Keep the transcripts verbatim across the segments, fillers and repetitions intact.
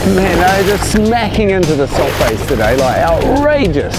Man, they're just smacking into the soft base today, like outrageous.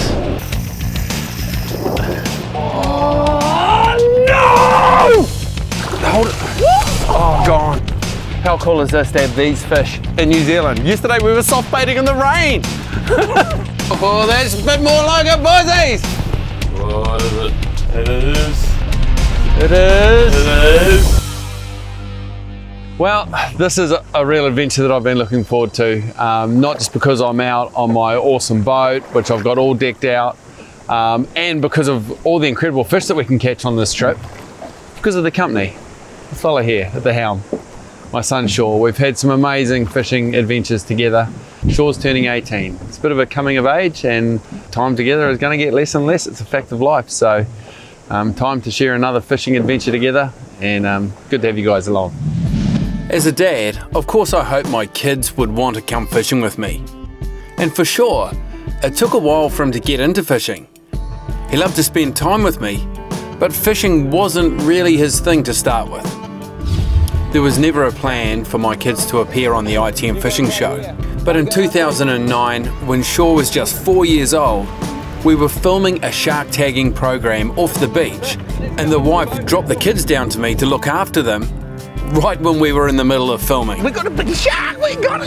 Oh no! Hold it. Oh, gone. How cool is this to have these fish in New Zealand? Yesterday we were soft baiting in the rain. Oh, that's a bit more like it, boysies. What is it? It is. It is. It is. Well, this is a, a real adventure that I've been looking forward to. Um, not just because I'm out on my awesome boat, which I've got all decked out, um, and because of all the incredible fish that we can catch on this trip, because of the company, the fella here at the helm, my son Shaw. We've had some amazing fishing adventures together. Shaw's turning eighteen. It's a bit of a coming of age, and time together is going to get less and less. It's a fact of life. So um, time to share another fishing adventure together, and um, good to have you guys along. As a dad, of course I hope my kids would want to come fishing with me. And for sure, it took a while for him to get into fishing. He loved to spend time with me, but fishing wasn't really his thing to start with. There was never a plan for my kids to appear on the I T M Fishing Show. But in two thousand nine, when Shaw was just four years old, we were filming a shark tagging program off the beach, and the wife dropped the kids down to me to look after them right when we were in the middle of filming. We got a big shark! We got a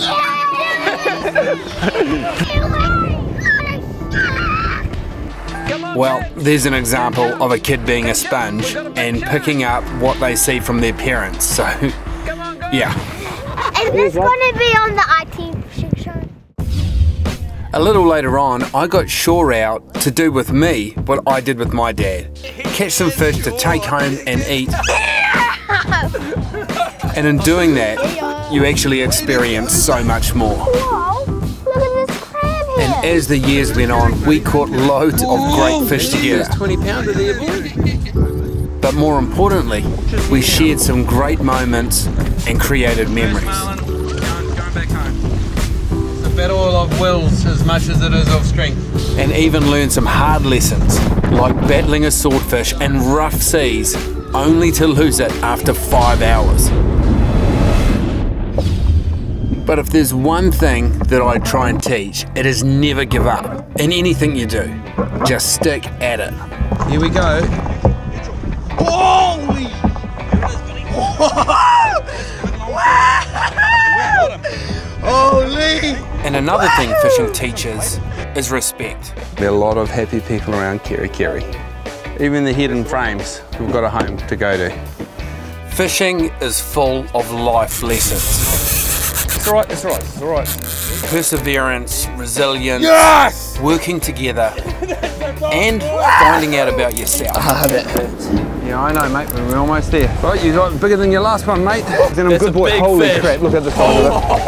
shark! Well, there's an example of a kid being a sponge and picking up what they see from their parents, so yeah. Is this going to be on the I T M Fishing Show? A little later on, I got Shaw out to do with me what I did with my dad. Catch some fish to take home and eat. And in doing that, you actually experience so much more. Whoa, look at this crab here. And as the years went on, we caught loads of great fish together. twenty pounder there, boy. But more importantly, we shared some great moments and created memories. It's a battle of wills as much as it is of strength. And even learned some hard lessons, like battling a swordfish in rough seas, only to lose it after five hours. But if there's one thing that I try and teach, it is never give up in anything you do. Just stick at it. Here we go. Holy! Holy! And another thing fishing teaches is respect. There are a lot of happy people around Keri Keri. Even the hidden frames, we've got a home to go to. Fishing is full of life lessons. It's all right, it's all right, it's all right. Perseverance, resilience, Yes! working together, and finding out about yourself. Ah, that hurts. Yeah, I know, mate, we're almost there. Right, you got bigger than your last one, mate. Then I'm That's good a boy. big Holy fish. crap, look at the size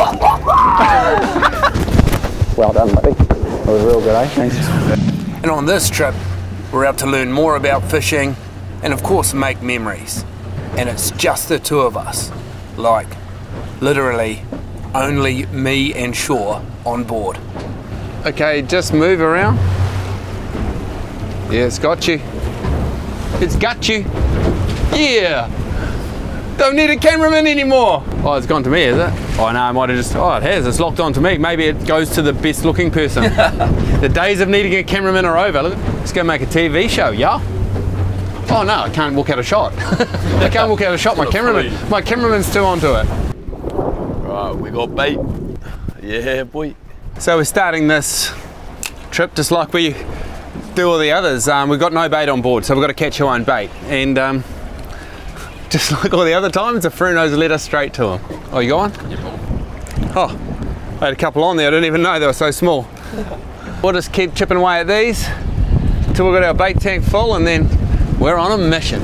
of it. Well done, buddy. That was real good, eh? Thanks. And on this trip, we're out to learn more about fishing and, of course, make memories. And it's just the two of us. Like, literally, only me and Shaw on board. Okay, just move around. Yeah, it's got you. It's got you. Yeah. Don't need a cameraman anymore. Oh, it's gone to me, is it? Oh no, I might have just, oh it has, it's locked on to me. Maybe it goes to the best looking person. The days of needing a cameraman are over. Look, let's go make a T V show, yeah? Oh no, I can't walk out a shot. I can't walk out a shot, my cameraman, my cameraman's too onto it. Right, we got bait. Yeah, boy. So we're starting this trip just like we do all the others. Um, we've got no bait on board, so we've got to catch our own bait. And um, just like all the other times, the Frunos led us straight to them. Oh, you got one? Yep. Oh, I had a couple on there. I didn't even know they were so small. We'll just keep chipping away at these until we've got our bait tank full, and then we're on a mission.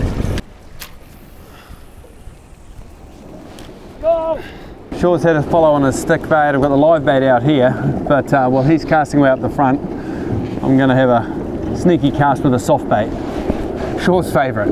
Go! Shaw's had a follow on his stick bait. I've got the live bait out here, but uh, while he's casting way up the front, I'm going to have a sneaky cast with a soft bait. Shaw's favourite.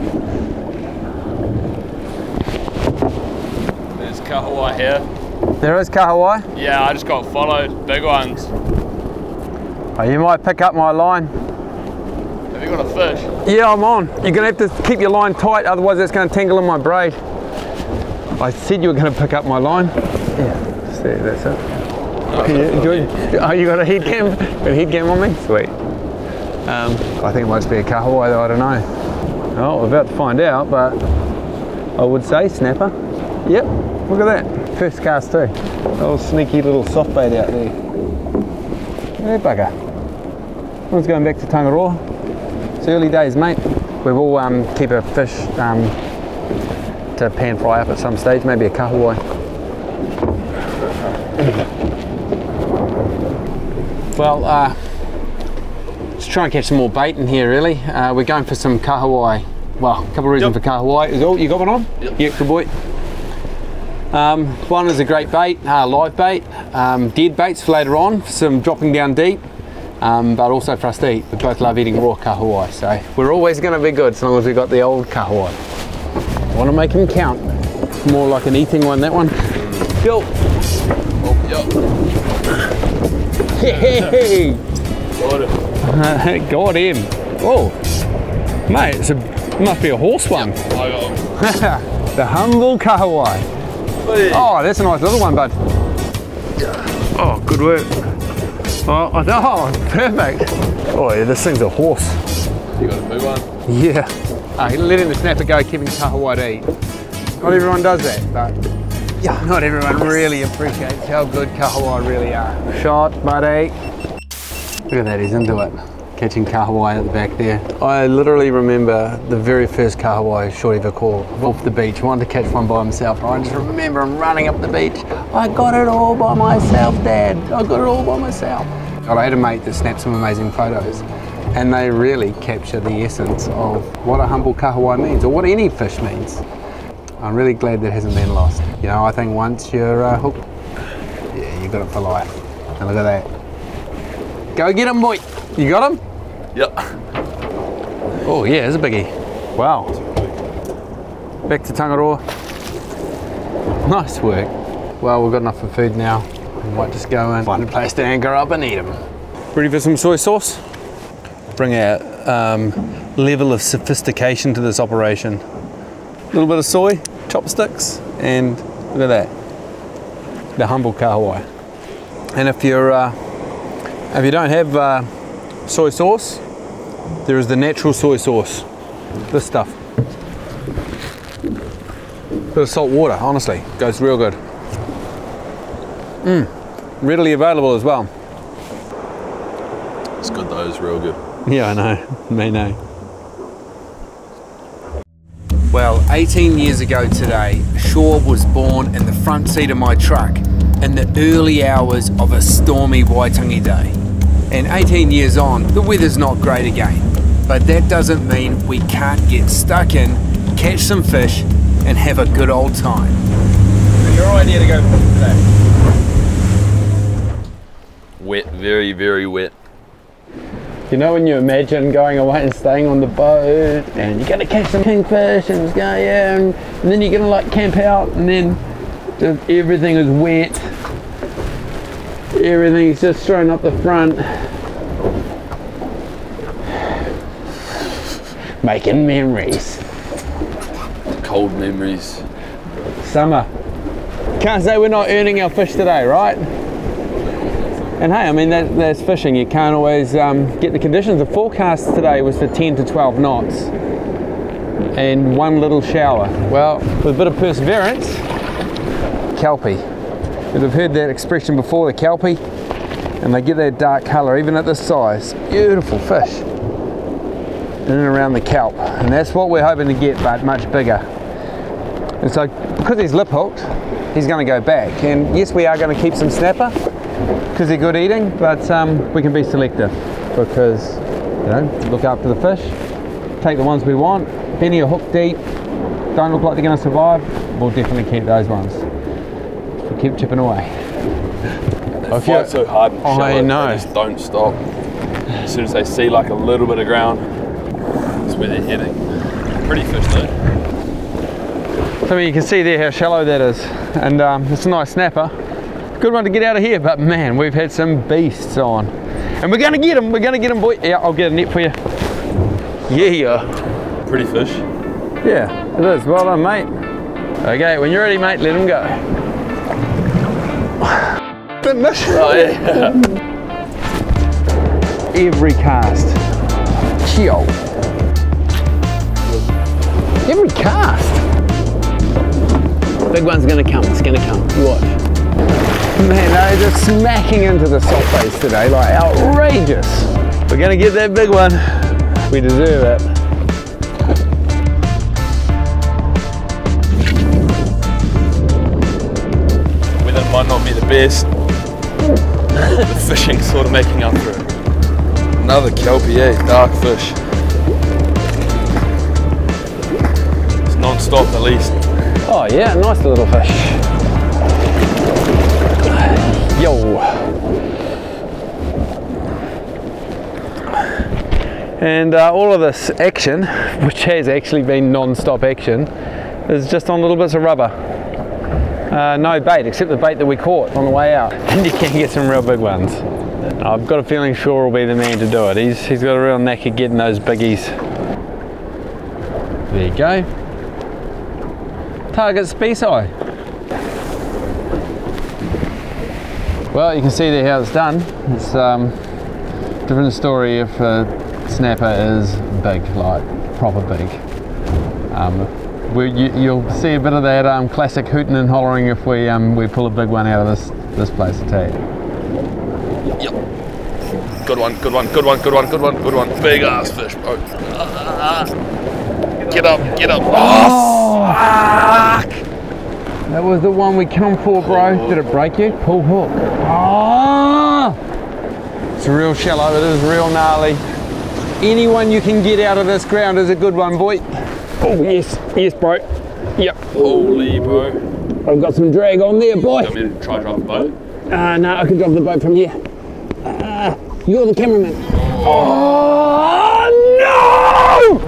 There's kahawai here. There is kahawai? Yeah, I just got followed. Big ones. Oh, you might pick up my line. Have you got a fish? Yeah, I'm on. You're going to have to keep your line tight, otherwise it's going to tangle in my braid. I said you were going to pick up my line. Yeah, see, that's it. You, do you, oh, you got a heat cam? Got a heat cam on me? Sweet. Um, I think it must be a kahawai though, I don't know. Oh, we're about to find out, but I would say snapper. Yep, look at that. First cast too. Little sneaky little soft bait out there. Look at that bugger. One's going back to Tangaroa. It's early days, mate. We will um, keep a fish um, to pan fry up at some stage, maybe a kahawai. Well, uh, let's try and catch some more bait in here, really. Uh, we're going for some kahawai. Well, a couple of reasons yep. for kahawai. Is all you got one on? Yep. Yeah, good boy. Um, one is a great bait, uh, live bait. Um, dead baits for later on, some dropping down deep, um, but also for us to eat. We both love eating raw kahawai, so we're always going to be good as long as we've got the old kahawai. I want to make them count. More like an eating one, that one. Go. Oh, yep. Hey! Got him. Got him. Oh, mate, it's a, it must be a horse one. Yep, I got him. The humble kahawai. Hey. Oh, that's a nice little one, bud. Oh, good work. Oh, oh, perfect. Oh, yeah, this thing's a horse. You got a big one? Yeah. Uh, letting the snapper go, keeping kahawai to eat. Not everyone does that, but yeah, not everyone really appreciates how good kahawai really are. Shot, buddy. Look at that, he's into it. Catching kahawai at the back there. I literally remember the very first kahawai Short ever caught off the beach. Wanted to catch one by himself. I just remember him running up the beach. I got it all by myself, Dad. I got it all by myself. I had a mate that snapped some amazing photos, and they really capture the essence of what a humble kahawai means, or what any fish means. I'm really glad that hasn't been lost. You know, I think once you're uh, hooked, yeah, you got it for life. And look at that. Go get him, boy. You got him? Yep. Oh yeah, it's a biggie. Wow. Back to Tangaroa. Nice work. Well, we've got enough for food now. We might just go and find a place to anchor up and eat them. Ready for some soy sauce? Bring our um, level of sophistication to this operation. A little bit of soy, chopsticks, and look at that. The humble kahawai. And if you're, uh, if you don't have uh, soy sauce, there is the natural soy sauce. This stuff. Bit of salt water, honestly, goes real good. Mmm, readily available as well. It's good though, it's real good. Yeah, I know, may know. Well, eighteen years ago today, Shaw was born in the front seat of my truck in the early hours of a stormy Waitangi day. And eighteen years on, the weather's not great again. But that doesn't mean we can't get stuck in, catch some fish, and have a good old time. Your idea to go fishing today? Wet, very, very wet. You know when you imagine going away and staying on the boat, and you're gonna catch some kingfish, and it's going, yeah, and, and then you're gonna like camp out, and then just everything is wet. Everything's just thrown up the front. Making memories. Cold memories. Summer. Can't say we're not earning our fish today, right? And hey, I mean, that, that's fishing. You can't always um, get the conditions. The forecast today was for ten to twelve knots and one little shower. Well, with a bit of perseverance, kelpie. You've heard that expression before, the kelpie, and they get that dark colour even at this size. Beautiful fish in and around the kelp, and that's what we're hoping to get, but much bigger. And so because he's lip hooked, he's going to go back, and yes, we are going to keep some snapper because they're good eating, but um, we can be selective because, you know, look after the fish, take the ones we want. If any are hooked deep, don't look like they're going to survive, we'll definitely keep those ones. We'll keep chipping away. They fight so hard and I shallow, know. they just don't stop. As soon as they see like a little bit of ground, that's where they're heading. Pretty fish though. So I mean, you can see there how shallow that is, and um, it's a nice snapper. Good one to get out of here, but man, we've had some beasts on. And we're gonna get them, we're gonna get them, boy. Yeah, I'll get a net for you. Yeah. Pretty fish. Yeah, it is. Well done, mate. Okay, when you're ready, mate, let them go. didn't it? Oh yeah. Every cast. Chill. Every cast. Big one's gonna come, it's gonna come. Watch. Man, they're just smacking into the soft base today, like outrageous. We're gonna get that big one. We deserve it. Weather might not be the best. The fishing's sort of making up for it. Another kelpie, eh? Dark fish. It's non-stop at least. Oh yeah, nice little fish. Yo. And uh, all of this action, which has actually been non-stop action, is just on little bits of rubber. Uh, no bait, except the bait that we caught on the way out. And you can get some real big ones. I've got a feeling Shaw will be the man to do it. He's, he's got a real knack of getting those biggies. There you go. Target speci. Well, you can see there how it's done. It's um, a different story if a snapper is big, like proper big. Um, we, you, you'll see a bit of that um, classic hooting and hollering if we um, we pull a big one out of this this place, I tell you. Yep. Good one, good one, good one, good one, good one, good one. Big ass fish, bro. Ah, get up, get up. Oh, fuck! That was the one we come for, bro. Did it break you? Pull hook. Oh! It's real shallow, it is real gnarly. Anyone you can get out of this ground is a good one, boy. Oh, yes, yes, bro. Yep. Holy, bro. I've got some drag on there, boy. Do you want me to try drive the boat? Uh, no, I can drive the boat from here. Uh, you're the cameraman. Oh, no!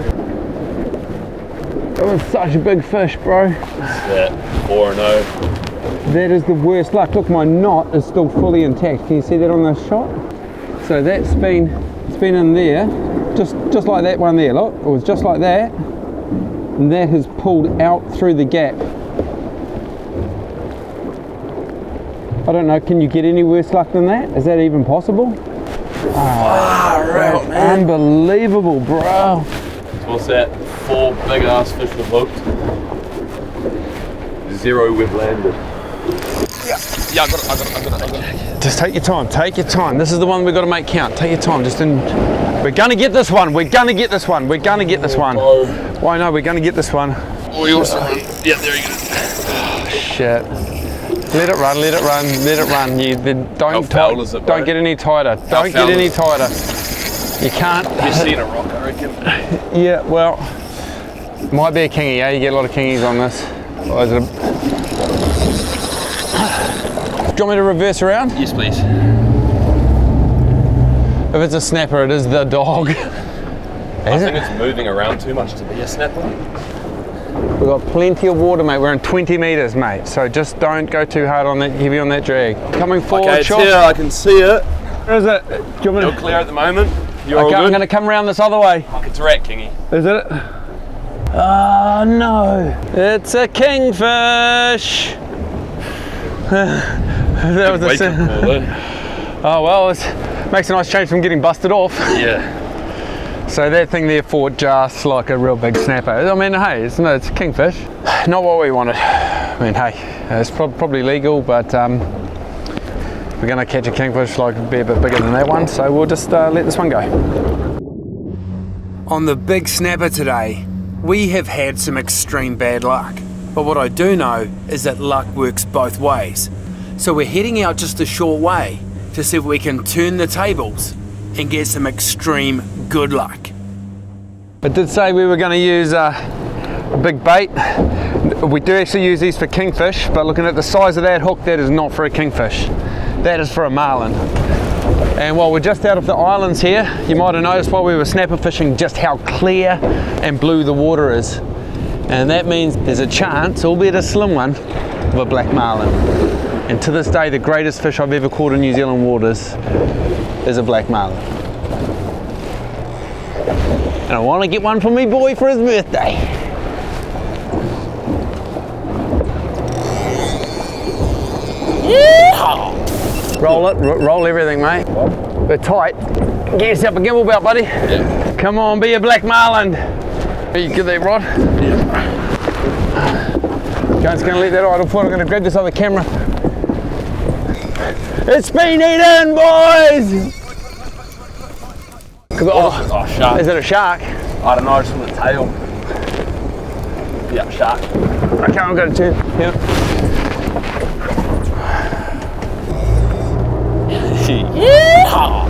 That was such a big fish, bro. Yeah, four and oh. That is the worst luck. Look, my knot is still fully intact. Can you see that on the shot? So that's been, it's been in there, just, just like that one there, look. It was just like that. And that has pulled out through the gap. I don't know, can you get any worse luck than that? Is that even possible? Wow, That's man. Unbelievable, bro. So what's that? Four big ass fish with hooked. Zero we've landed. Yeah, yeah, I got it, I got it, I got it, I got it. Just take your time, take your time. This is the one we've got to make count. Take your time, just in. We're gonna get this one, we're gonna get this one, we're gonna get this one. Why no, we're gonna get this one. We also, yeah, there you go. Shit. Let it run, let it run, let it run. You then don't How tight, foul is it, don't bro? get any tighter. How Don't foul get any is it? tighter. You can't. You've seen a rock, I reckon. Yeah, well, might be a kingy, yeah? You get a lot of kingies on this. Or is it a... Do you want me to reverse around? Yes, please. If it's a snapper, it is the dog. I Is think it? it's moving around too much to be a snapper. We've got plenty of water, mate. We're in twenty metres, mate. So just don't go too hard on that, heavy on that drag. Coming forward, Okay, it's Chop. here, I can see it. Where is it? Do you want me You're to... clear at the moment. You're all Okay, I'm good. going to come around this other way. It's a rat, Kingy. Is it? Oh no! It's a kingfish! That was a Wake sin. up, though. Oh well, it makes a nice change from getting busted off. Yeah. So that thing there fought just like a real big snapper. I mean, hey, it's, no, it's a kingfish. Not what we wanted. I mean, hey, it's prob probably legal, but um, we're going to catch a kingfish like be a bit bigger than that one, so we'll just uh, let this one go. On the big snapper today, we have had some extreme bad luck. But what I do know is that luck works both ways. So we're heading out just a short way to see if we can turn the tables and get some extreme good luck. I did say we were going to use uh, a big bait. We do actually use these for kingfish, but looking at the size of that hook, that is not for a kingfish. That is for a marlin. And while we're just out of the islands here, you might have noticed while we were snapper fishing just how clear and blue the water is. And that means there's a chance, albeit a slim one, of a black marlin. And to this day, the greatest fish I've ever caught in New Zealand waters is a black marlin. And I want to get one for me boy for his birthday. Yeehaw! Roll it, ro roll everything, mate. We're tight. Get yourself a gimbal belt, buddy. Yeah. Come on, be a black marlin. You get that rod? Yeah. John's gonna let that idle foot. I'm gonna grab this other camera. It's been eaten, boys! Oh, oh, shark. Is it a shark? I don't know, just from the tail. Yeah, shark. Okay, I'm gonna turn. Yep. Yeah.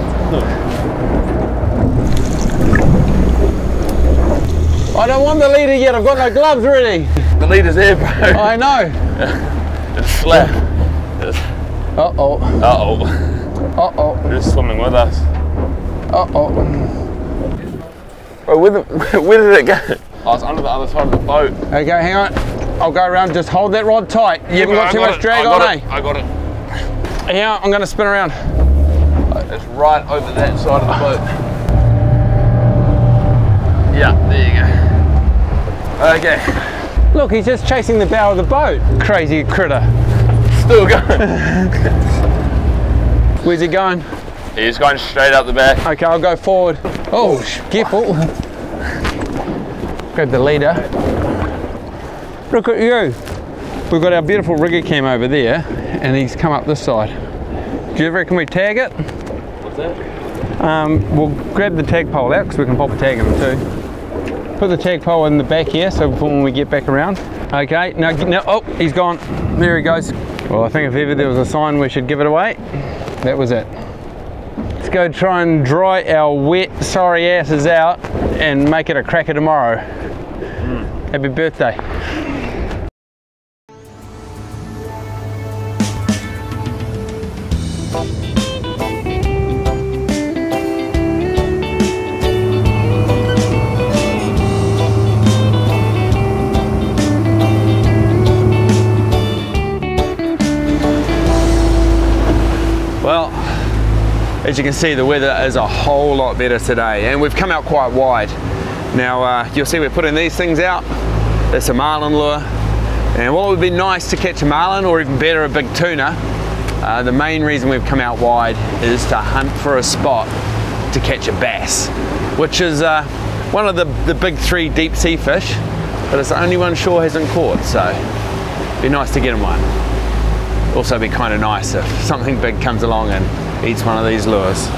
I don't want the leader yet, I've got no gloves ready. The leader's there, bro. I know. It's flat. Uh-oh. Uh-oh. Uh-oh. It's swimming with us. Uh-oh. Bro, where, the, where did it go? Oh, it's under the other side of the boat. Okay, hang on. I'll go around, just hold that rod tight. You haven't got too much drag on, eh? I got it. Hang on, I'm gonna spin around. It's right over that side of the boat. Yeah, there you go. Okay. Look, he's just chasing the bow of the boat. Crazy critter. Still going. Where's he going? He's going straight up the back. Okay, I'll go forward. Oh, careful. Grab the leader. Look at you. We've got our beautiful rigger cam over there, and he's come up this side. Do you reckon we tag it? What's that? Um, we'll grab the tag pole out because we can pop a tag in it too. Put the tag pole in the back here so before when we get back around. Okay, now, now, oh, he's gone. There he goes. Well, I think if ever there was a sign we should give it away, that was it. Let's go try and dry our wet, sorry asses out and make it a cracker tomorrow. Mm. Happy birthday. Well, as you can see, the weather is a whole lot better today, and we've come out quite wide. Now, uh, you'll see we're putting these things out. It's a marlin lure, and while it would be nice to catch a marlin, or even better, a big tuna, uh, the main reason we've come out wide is to hunt for a spot to catch a bass, which is uh, one of the, the big three deep sea fish, but it's the only one shore hasn't caught, so it'd be nice to get him one. Also be kind of nice if something big comes along and eats one of these lures.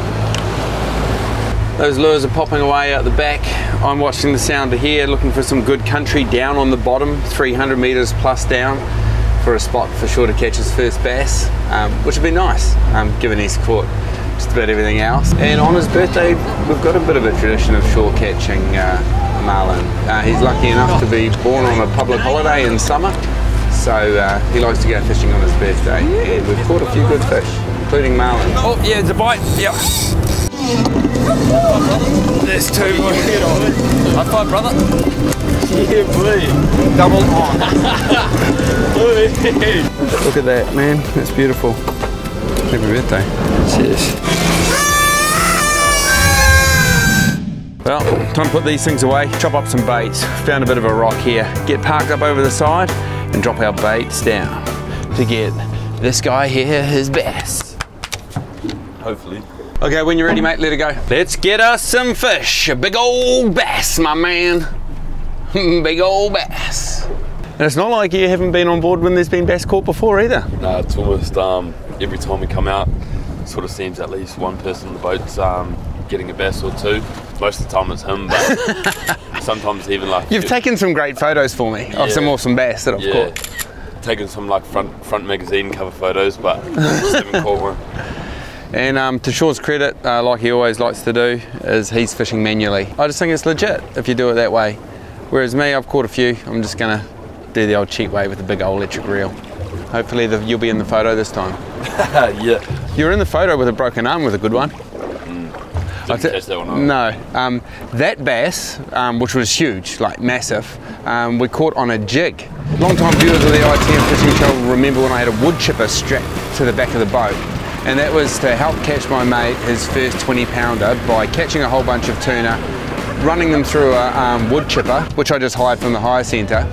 Those lures are popping away out the back. I'm watching the sounder here, looking for some good country down on the bottom, three hundred meters plus down, for a spot for sure to catch his first bass, um, which would be nice, um, given he's caught just about everything else. And on his birthday, we've got a bit of a tradition of shore catching uh, marlin. Uh, he's lucky enough to be born on a public holiday in summer. So uh, he likes to go fishing on his birthday, and we've caught a few good fish, including marlin. Oh yeah, it's a bite. Yep. There's two more. High five, brother. Yeah, boy. Double on. Look at that, man. That's beautiful. Happy birthday. Cheers. Well, time to put these things away, chop up some baits. Found a bit of a rock here. Get parked up over the side and drop our baits down to get this guy here his bass. Hopefully. Okay, when you're ready, mate, let it go. Let's get us some fish. A big old bass, my man. Big old bass. And it's not like you haven't been on board when there's been bass caught before either. No, it's almost um, every time we come out, it sort of seems at least one person on the boat's um, getting a bass or two. Most of the time it's him, but sometimes even like... You've taken some great photos for me yeah, of some awesome bass that I've yeah, caught. Taken some like front front magazine cover photos, but just haven't caught one. And um, to Shaw's credit, uh, like he always likes to do, is he's fishing manually. I just think it's legit if you do it that way. Whereas me, I've caught a few. I'm just gonna do the old cheap way with a big old electric reel. Hopefully the, you'll be in the photo this time. Yeah. You were in the photo with a broken arm with a good one. Didn't catch that one, no, um, that bass, um, which was huge, like massive, um, we caught on a jig. Long-time viewers of the I T M Fishing Show will remember when I had a wood chipper strapped to the back of the boat, and that was to help catch my mate his first twenty pounder by catching a whole bunch of tuna, running them through a um, wood chipper, which I just hired from the hire centre,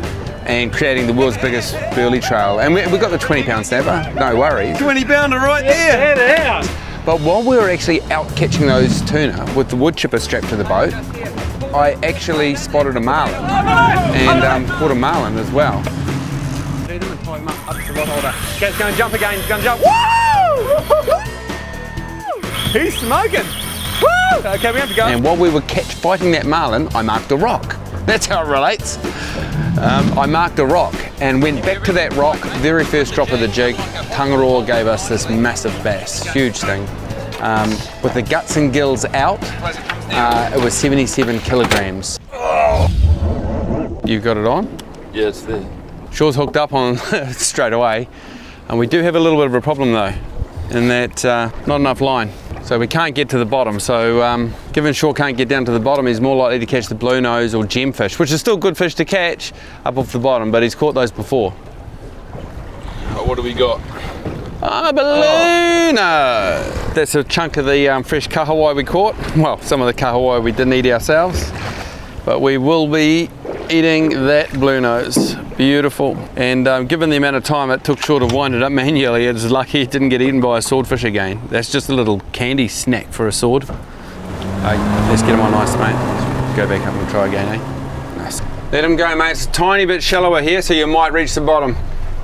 and creating the world's biggest burley trail. And we, we got the twenty pound snapper, no worries. twenty pounder right there. Get it out. But while we were actually out catching those tuna with the wood chipper strapped to the boat, I actually spotted a marlin and um, caught a marlin as well. Do them and tie them up, up to the rod holder. Guy's going to jump again, he's going to jump. Woo! He's smoking. Woo! Okay, we have to go. And while we were catch fighting that marlin, I marked a rock. That's how it relates. Um, I marked a rock and went back to that rock, very first drop of the jig. Tangaroa gave us this massive bass, huge thing. Um, with the guts and gills out, uh, it was seventy-seven kilograms. You got it on? Yeah, it's there. Shaw's hooked up on straight away. And we do have a little bit of a problem though, in that uh, not enough line. So we can't get to the bottom. So um, given Shaw can't get down to the bottom, he's more likely to catch the blue nose or gemfish, which is still good fish to catch up off the bottom, but he's caught those before. Right, what do we got? Ah, balloona! That's a chunk of the um, fresh kahawai we caught. Well, some of the kahawai we didn't eat ourselves, but we will be eating that blue nose. Beautiful. And um, given the amount of time it took Shaw to wind it up manually, it's lucky it didn't get eaten by a swordfish again. That's just a little candy snack for a sword. Hey, let's get him on nice, mate. Let's go back up and try again, eh? Nice. Let him go, mate. It's a tiny bit shallower here, so you might reach the bottom.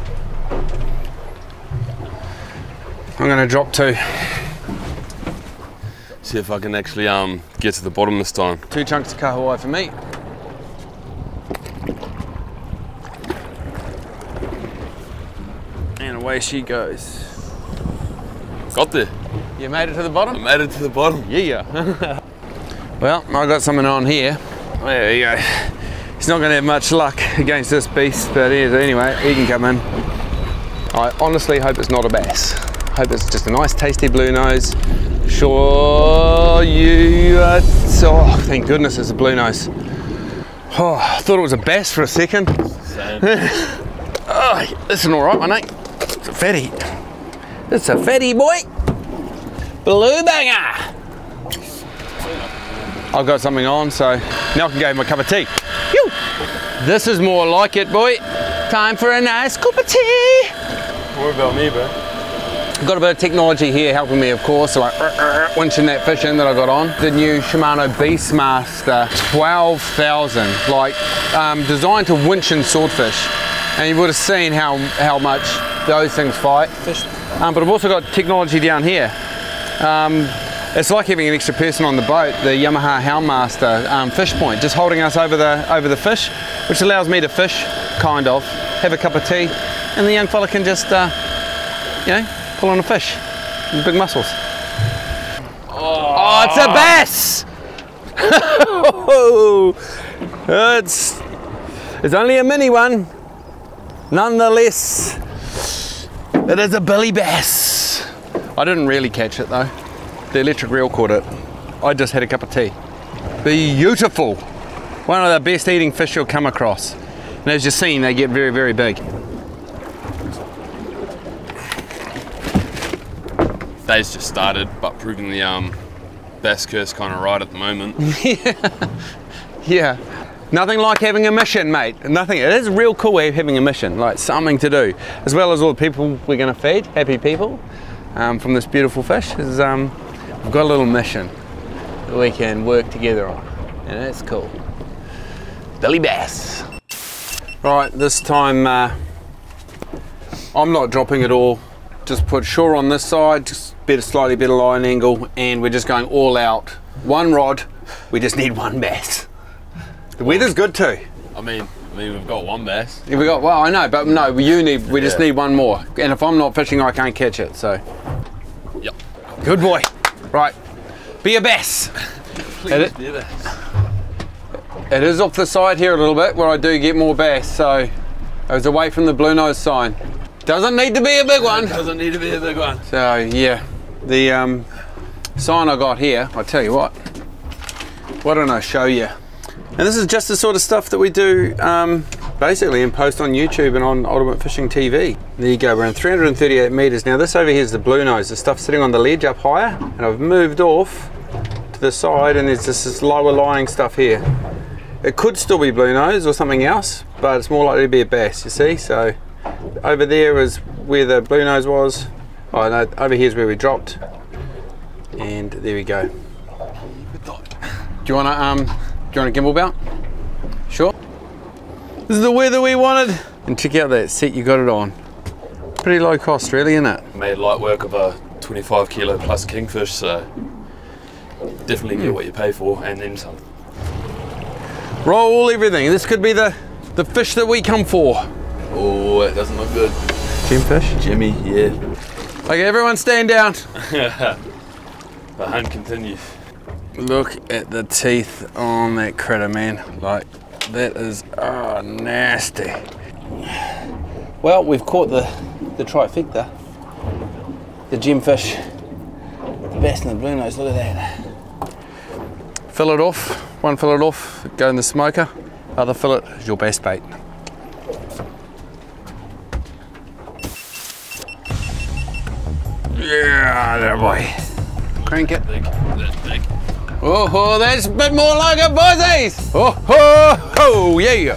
I'm gonna drop two. See if I can actually um get to the bottom this time. Two chunks of kahawai for me. And away she goes. Got there. You made it to the I bottom? made it to the bottom. Yeah. Well, I got something on here. There you go. He's not gonna have much luck against this beast, but anyway, he can come in. I honestly hope it's not a bass. Hope it's just a nice tasty blue nose. Sure, you uh, oh, thank goodness it's a blue nose. Oh, I thought it was a bass for a second. Same. Oh, this is all right, one, mate. It's a fatty. It's a fatty, boy. Blue banger. I've got something on, so now I can give him a cup of tea. Phew. This is more like it, boy. Time for a nice cup of tea. More about me, bro. I've got a bit of technology here helping me, of course, so I uh, uh, winching that fish in that I got on. The new Shimano Beastmaster twelve thousand, like um, designed to winch in swordfish. And you would have seen how, how much those things fight. Um, but I've also got technology down here. Um, it's like having an extra person on the boat, the Yamaha Houndmaster um, fish point, just holding us over the, over the fish, which allows me to fish, kind of, have a cup of tea, and the young fella can just, uh, you know, pull on a fish with big muscles. Oh, oh it's a bass! it's, it's only a mini one. Nonetheless, it is a billy bass. I didn't really catch it though. The electric reel caught it. I just had a cup of tea. Beautiful. One of the best eating fish you'll come across. And as you've seen, they get very, very big. Day's just started, but proving the um, bass curse kind of right at the moment. Yeah. Yeah. Nothing like having a mission, mate. Nothing. It is real cool having a mission, like something to do, as well as all the people we're going to feed, happy people, um, from this beautiful fish. Is um, we've got a little mission that we can work together on, and that's cool. Billy bass. Right, this time uh, I'm not dropping at all. Just put shore on this side, just better, slightly better line angle, and we're just going all out. One rod. We just need one bass. The weather's good too. I mean, I mean, we've got one bass. Yeah, we got, well, I know, but no, you need, we just Yeah. need one more. And if I'm not fishing, I can't catch it, so. Yep. Good boy. Right, be a bass. Please It- be a bass. It is off the side here a little bit where I do get more bass, so it was away from the blue nose sign. Doesn't need to be a big one. Doesn't need to be a big one. So yeah, the um, sign I got here, I'll tell you what, why don't I show you? And this is just the sort of stuff that we do um, basically in post on YouTube and on Ultimate Fishing T V. There you go, we're in three hundred thirty-eight meters. Now this over here is the blue nose, the stuff sitting on the ledge up higher, and I've moved off to the side and there's just this lower lying stuff here. It could still be blue nose or something else, but it's more likely to be a bass, you see. So over there is where the blue nose was. Oh no, over here is where we dropped. And there we go. Do you want to um, do you want a gimbal belt? Sure. This is the weather we wanted. And check out that set you got it on. Pretty low cost, really, isn't it? Made light work of a twenty-five kilo plus kingfish, so definitely get what you pay for, and then some. Roll everything. This could be the the fish that we come for. Oh, it doesn't look good. Gemfish. Jimmy, yeah. Okay, everyone stand down. The hunt continues. Look at the teeth on that critter, man. Like, that is, oh, nasty. Well, we've caught the, the trifecta. The gemfish, the bass and the blue nose, look at that. Fillet off, one fillet off, go in the smoker. Other fillet is your bass bait. Yeah, there boy. Crank it. Big, that big. Oh, oh, that's a bit more like it, boys. Oh, oh, oh, yeah.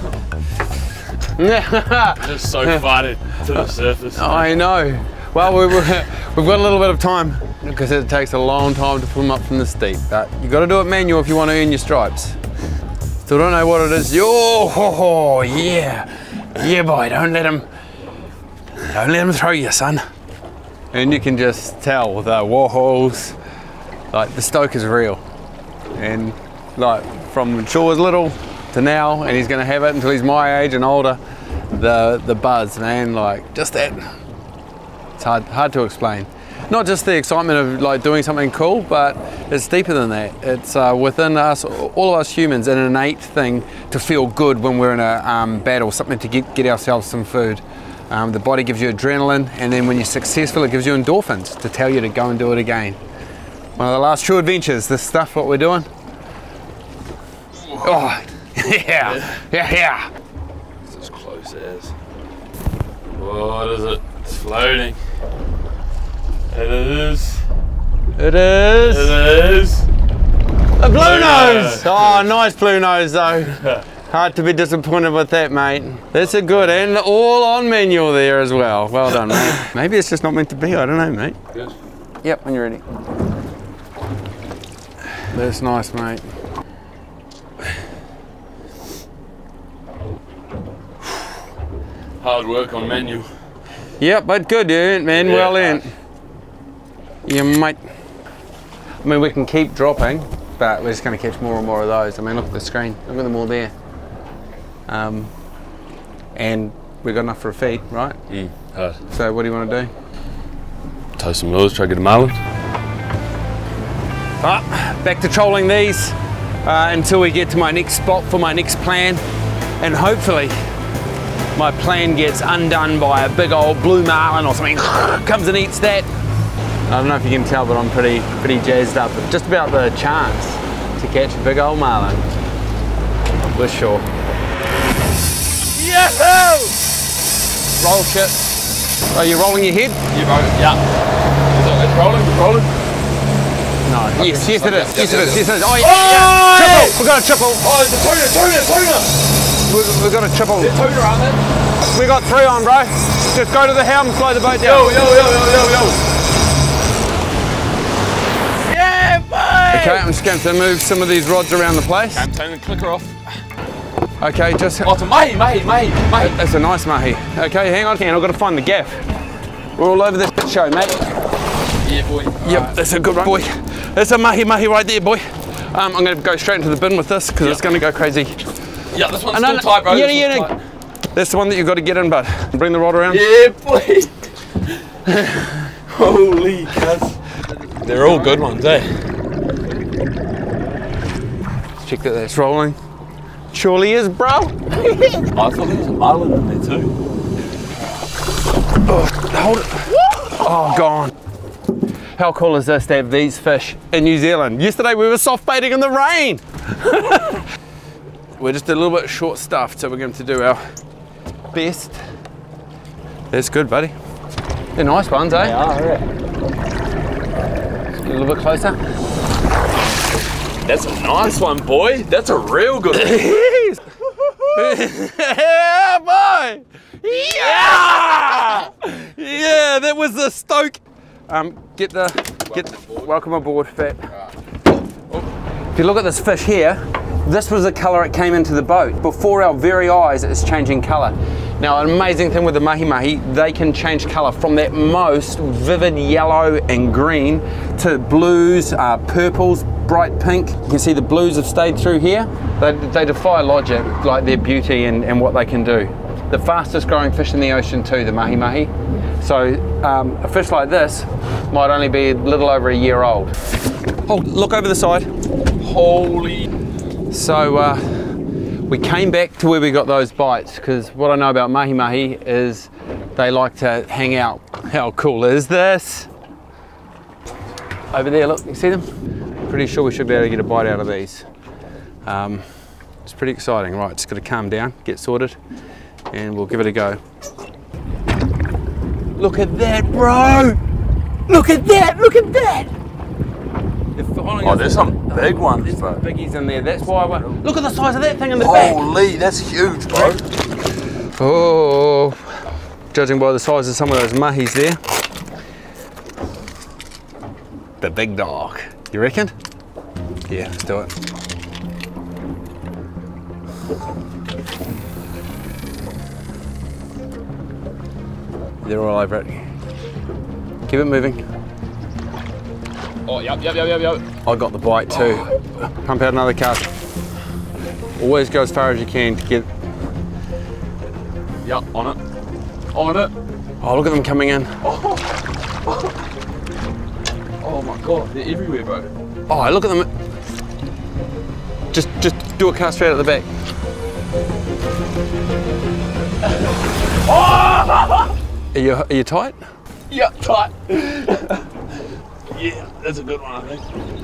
Just so fighted to the surface. I know. Well, we, we, we've got a little bit of time because it takes a long time to pull them up from this deep. But you got to do it manual if you want to earn your stripes. Still don't know what it is. Yo, oh, oh, yeah, yeah, boy. Don't let him, don't let him throw you, son. And you can just tell the warhols, like the stoke is real. And like from Shaw was little to now, and he's gonna have it until he's my age and older. The the buzz, man, like just that. It's hard hard to explain. Not just the excitement of like doing something cool, but it's deeper than that. It's uh, within us, all of us humans, an innate thing to feel good when we're in a um, battle, something to get get ourselves some food. Um, the body gives you adrenaline, and then when you're successful, it gives you endorphins to tell you to go and do it again. One of the last true adventures, this stuff, what we're doing. Oh, yeah, yeah, yeah. It's as close as. What is it? It's floating. It is. It is. It is. A blue Blue nose. nose. Oh, nice blue nose though. Hard to be disappointed with that, mate. That's a good, and all on manual there as well. Well done, mate. Maybe it's just not meant to be, I don't know, mate. Good. Yep, when you're ready. That's nice, mate. Hard work on menu. Yep, but good, you earned, man, Yeah, well earned. You might, I mean, we can keep dropping, but we're just gonna catch more and more of those. I mean, look at the screen, look at them all there. Um, and we've got enough for a feed, right? Mm, hard. So what do you want to do? Toast some lures, try to get a marlin. Ah, back to trolling these uh, until we get to my next spot for my next plan, and hopefully my plan gets undone by a big old blue marlin or something. Comes and eats that. I don't know if you can tell, but I'm pretty pretty jazzed up just about the chance to catch a big old marlin. We're sure. Yahoo! Roll shit. Are you rolling your head? You roll it, yeah. Is it, it's rolling, it's rolling. No. Yes, yes it is. Yeah, Yes yeah, it is. yeah. Yes it is. Oh yeah. Oh, yeah. hey! Triple. We got a triple. Oh, it's a tuna, tuna, tuna! We we got a triple. There's tuna, aren't there? We got three on, bro. Just go to the helm, slow the boat down. Yo, yo, yo, yo, yo, yo. Yeah, boy! Okay, I'm just going to move some of these rods around the place. I'm turning the clicker off. Okay, just. Oh, it's a mahi, mahi, mahi, mahi. That's a nice mahi. Okay, hang on, hang on. I've got to find the gaff. We're all over this show, mate. Yeah, boy. Yep, Right. that's a good one, boy. That's a mahi mahi right there, boy. Um, I'm going to go straight into the bin with this because Yep. it's going to go crazy. Yeah, this one's And still then- tight, bro. Yeah, This yeah, one's yeah. tight. That's the one that you've got to get in, bud. Bring the rod around. Yeah, boy. Holy cuss. They're all good ones, eh? Check that that's rolling. Surely is, bro. I thought there was a marlin in there too. Oh, hold it. Oh, gone. How cool is this to have these fish in New Zealand? Yesterday we were soft baiting in the rain. We're just a little bit short stuffed, so we're going to do our best. That's good, buddy. They're nice ones, eh? They are, yeah. A little bit closer. That's a nice one, boy. That's a real good one. Yeah, boy! Yeah! Yeah, that was the stoke. Um, get the, get the, welcome aboard, Fat. If you look at this fish here, this was the colour it came into the boat. Before our very eyes, it's changing colour. Now, an amazing thing with the mahi-mahi, they can change colour from that most vivid yellow and green to blues, uh, purples, bright pink. You can see the blues have stayed through here. They, they defy logic, like their beauty and, and what they can do. The fastest growing fish in the ocean too, the mahi-mahi. So um, a fish like this might only be a little over a year old. Oh, look over the side. Holy. So uh, we came back to where we got those bites, because what I know about mahi-mahi is they like to hang out. How cool is this? Over there, look, you see them? Pretty sure we should be able to get a bite out of these. Um, it's pretty exciting. Right, just got to calm down, get sorted, and we'll give it a go. Look at that, bro! Look at that, look at that! Oh, there's some big ones, There's bro. some biggies in there, that's why I went. Look at the size of that thing in the back! Holy, that's huge, bro. Oh, judging by the size of some of those mahis there. The big dog. You reckon? Yeah, let's do it. They're all over it. Keep it moving. Oh, yep, yep, yep, yep, yep. I got the bite too. Pump out another cast. Always go as far as you can to get. Yep, on it. On it. Oh, look at them coming in. Oh my god, they're everywhere, bro. Oh, look at them. Just, just do a cast straight at the back. Are you, are you tight? Yep, tight. Yeah, that's a good one, I think.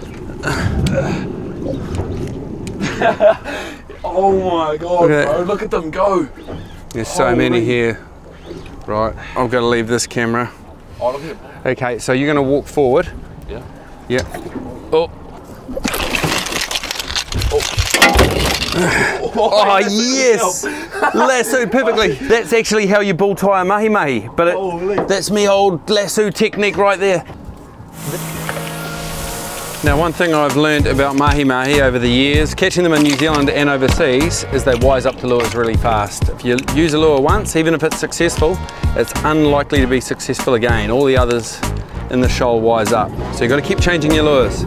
Oh my god, Look at bro, that. look at them go. There's so Holy. many here. Right, I've got to leave this camera. Oh, look at it. Okay, so you're going to walk forward. Yeah. Yeah. Oh. Oh, yes! Lassoed perfectly. That's actually how you bull tie a mahi-mahi, but it, that's me old lasso technique right there. Now, one thing I've learned about mahi-mahi over the years, catching them in New Zealand and overseas, is they wise up to lures really fast. If you use a lure once, even if it's successful, it's unlikely to be successful again. All the others in the shoal wise up. So you've got to keep changing your lures.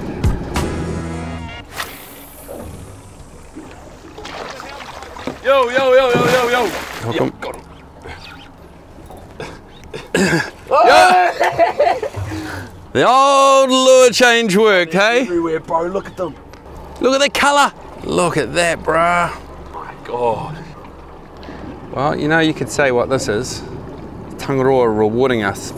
Yo, yo, yo, yo, yo, yo. Hook 'em. Got him. The old lure change worked, hey? Everywhere, bro, look at them. Look at the colour. Look at that, bruh. My god. Well, you know, you could say what this is. Tangaroa rewarding us.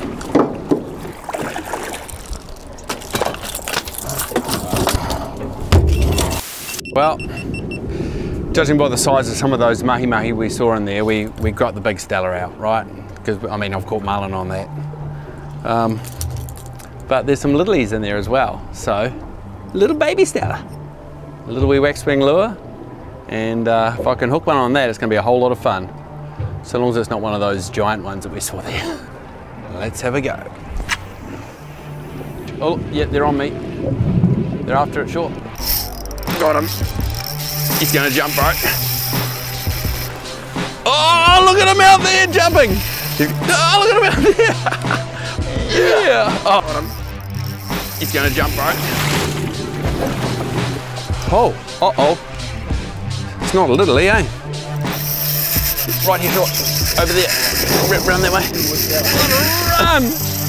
Well, judging by the size of some of those mahi-mahi we saw in there, we, we got the big Stella out, right? Because, I mean, I've caught marlin on that. Um, but there's some littlies in there as well. So, little baby Stella. A little wee waxwing lure. And uh, if I can hook one on that, it's going to be a whole lot of fun. So long as it's not one of those giant ones that we saw there. Let's have a go. Oh, yeah, they're on me. They're after it short. Got him. He's going to jump, bro. Oh, look at him out there jumping. Oh, look at him out there. Yeah. Oh. Got him. He's going to jump, bro. Oh, uh-oh. It's not a little, eh? Right here, short. Over there. R round that way. Run!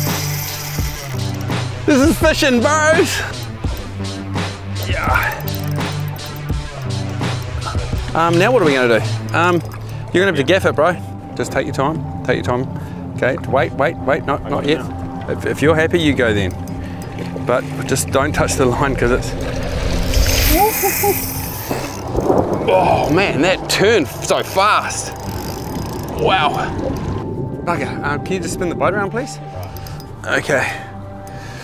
This is fishing, bros. Yeah. Um, now what are we going to do? Um, you're going to have to gaff it, bro. Just take your time. Take your time. Okay. Wait, wait, wait. No, not yet. If, if you're happy, you go then. But just don't touch the line because it's. Oh man, that turned so fast. Wow. Okay, um, can you just spin the boat around, please? Okay.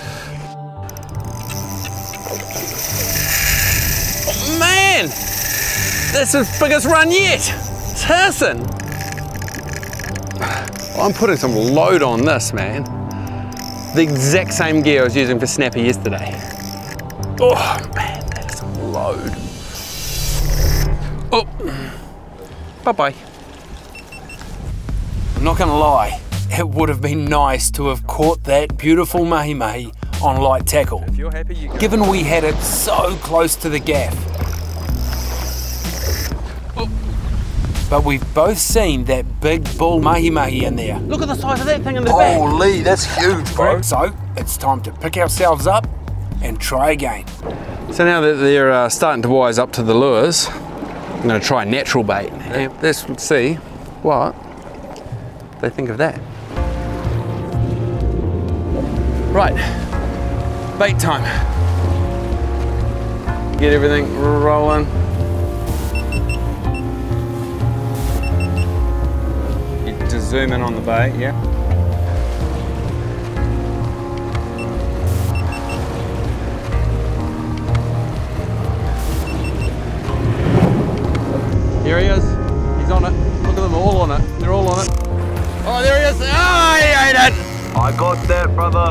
Oh, man! That's his biggest run yet. It's hissing. I'm putting some load on this, man. The exact same gear I was using for snapper yesterday. Oh man, that is some load. Oh, bye-bye. I'm not gonna lie, it would have been nice to have caught that beautiful mahi-mahi on light tackle, If you're happy, you go. given we had it so close to the gaff. But we've both seen that big bull mahi-mahi in there. Look at the size of that thing in the back. Holy, that's huge, bro. So it's time to pick ourselves up and try again. So now that they're uh, starting to wise up to the lures, I'm going to try natural bait. And let's see what they think of that. Right, bait time. Get everything rolling. You just zoom in on the bait, yeah. Here he is. He's on it. Look at them all on it. They're all on it. Oh, there he is. Oh, he ate it. I got that, brother.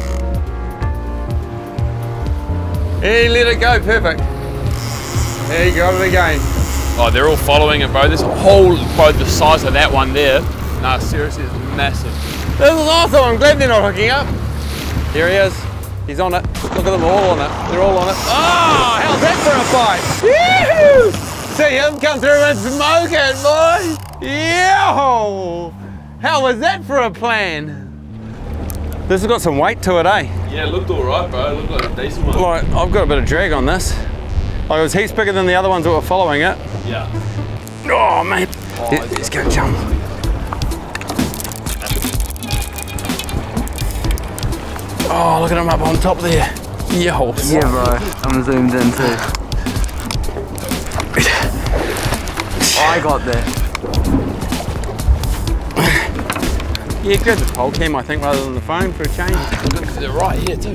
He let it go. Perfect. There you got it again. Oh, they're all following it, bro. This whole, bro, the size of that one there. Nah, seriously, it's massive. This is awesome. I'm glad they're not hooking up. Here he is. He's on it. Look at them all on it. They're all on it. Oh, how's that for a bite? Woo! See him come through and smoke it, boy. Yo! How was that for a plan? This has got some weight to it, eh? Yeah, it looked alright, bro. It looked like a decent one. Like, I've got a bit of drag on this. Like, it was heaps bigger than the other ones that were following it. Yeah. Oh, man. Oh, Let's go jump. Oh, look at him up on top there. Yo. Yeah, bro. I'm zoomed in too. I got there. Yeah, grab the pole cam, I think, rather than the phone for a change. They're right here, too.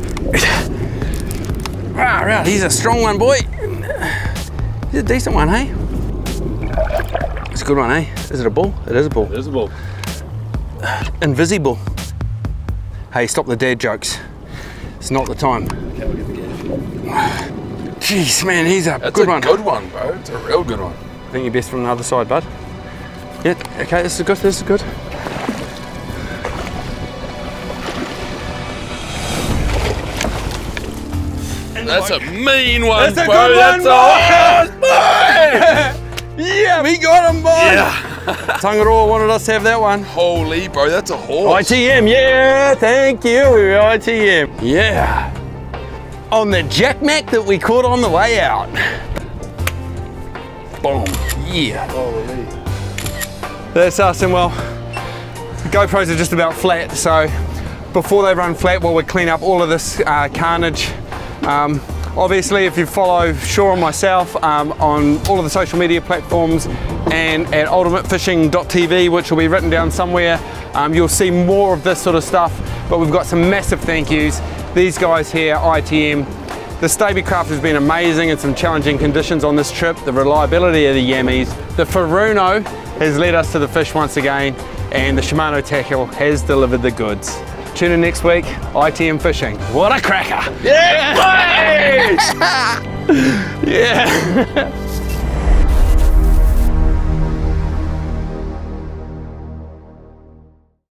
Right, right. He's a strong one, boy. He's a decent one, hey? It's a good one, eh? Is it a bull? It is a bull. There's a ball. Invisible. Hey, stop the dad jokes. It's not the time. Jeez, man, he's a That's good a one. good one, bro. It's a real good one. I think you're best from the other side, bud. Yeah, okay, this is good, this is good. That's a mean one, That's a bro. good That's one, a horse, Yeah, we got him, boy! Yeah. Tangaroa wanted us to have that one. Holy, bro, that's a horse. I T M, yeah, thank you, I T M. Yeah. On the Jackmack that we caught on the way out. Boom, yeah. Holy. That's us, and well, the GoPros are just about flat, so before they run flat, well, we clean up all of this uh, carnage. Um, obviously, if you follow Shaw and myself um, on all of the social media platforms and at ultimate fishing dot T V, which will be written down somewhere, um, you'll see more of this sort of stuff, but we've got some massive thank yous. These guys here, I T M, the Stabicraft has been amazing in some challenging conditions on this trip, the reliability of the Yammies, the Furuno has led us to the fish once again, and the Shimano tackle has delivered the goods. Tune in next week, I T M Fishing. What a cracker! Yeah! Yeah!